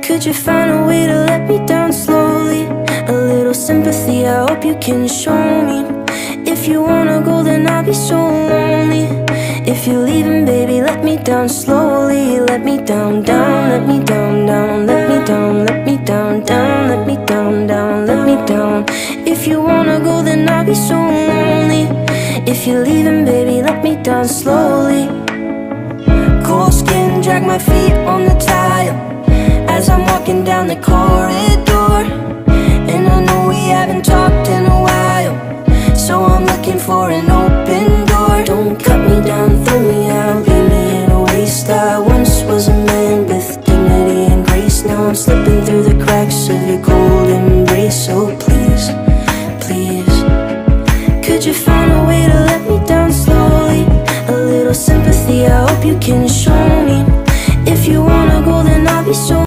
Could you find a way to let me down slowly? A little sympathy, I hope you can show me. If you wanna go, then I'll be so lonely. If you're leaving, baby, let me down slowly. Let me down, down, let me down, down. Let me down, let me down, down. Let me down, down, let me down. If you wanna go, then I'll be so lonely. If you're leaving, baby, let me down slowly. Cold skin, drag my feet on the tile as I'm walking down the corridor. And I know we haven't talked in a while, so I'm looking for an open door. Don't cut me down, throw me out, leave me in a waste. I once was a man with dignity and grace. Now I'm slipping through the cracks of your cold embrace. So please, please, could you find a way to let me down slowly? A little sympathy, I hope you can show me. If you wanna go, then I'll be so